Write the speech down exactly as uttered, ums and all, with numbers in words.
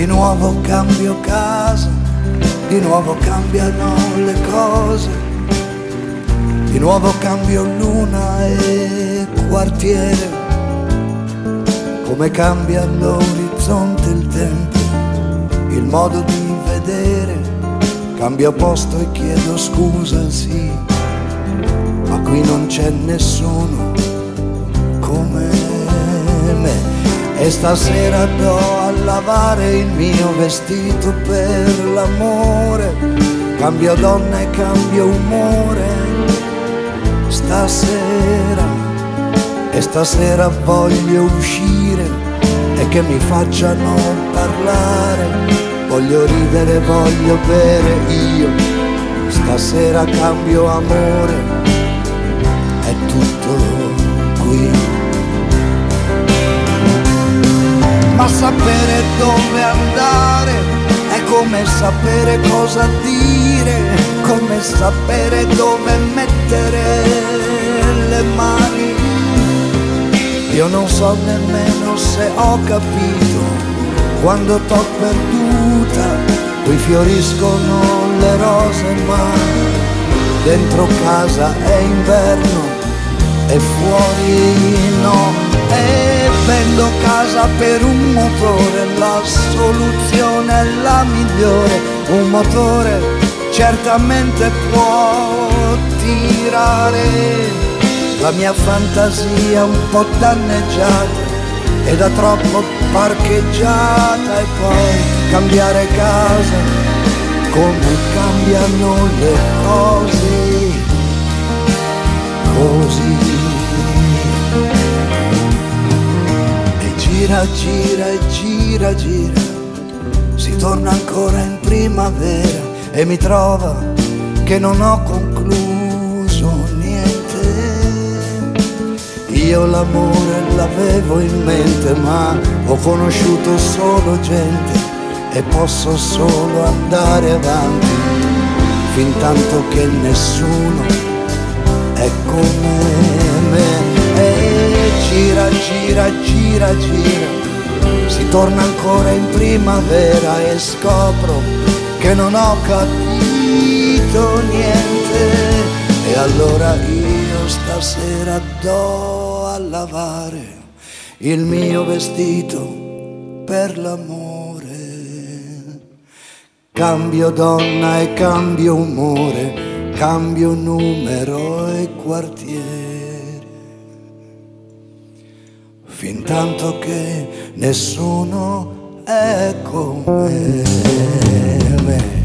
Di nuovo cambio casa, di nuovo cambiano le cose, di nuovo cambio luna e quartiere, come cambia all'orizzonte il tempo, il modo di vedere, cambio posto e chiedo scusa, sì, ma qui non c'è nessuno come me. E stasera do a lavare il mio vestito per l'amore, cambio donna e cambio umore stasera. E stasera voglio uscire e che mi facciano parlare, voglio ridere, voglio bere io, stasera cambio amore, è tutto qui. Ma sapere dove andare è come sapere cosa dire, come sapere dove mettere le mani. Io non so nemmeno se ho capito quando t'ho perduta, qui fioriscono le rose ma dentro casa è inverno e fuori no. E vendo casa per un motore, la soluzione è la migliore. Un motore certamente può tirare la mia fantasia un po' danneggiata e da troppo parcheggiata, e poi cambiare casa come cambiano le cose, così. Gira, gira e gira, gira, si torna ancora in primavera e mi trova che non ho concluso niente. Io l'amore l'avevo in mente ma ho conosciuto solo gente e posso solo andare avanti fin tanto che nessuno è come me. E gira, gira, gira, gira, si torna ancora in primavera e scopro che non ho capito niente. E allora io stasera do a lavare il mio vestito per l'amore, cambio donna e cambio umore, cambio numero e quartiere, fin tanto che nessuno è come me.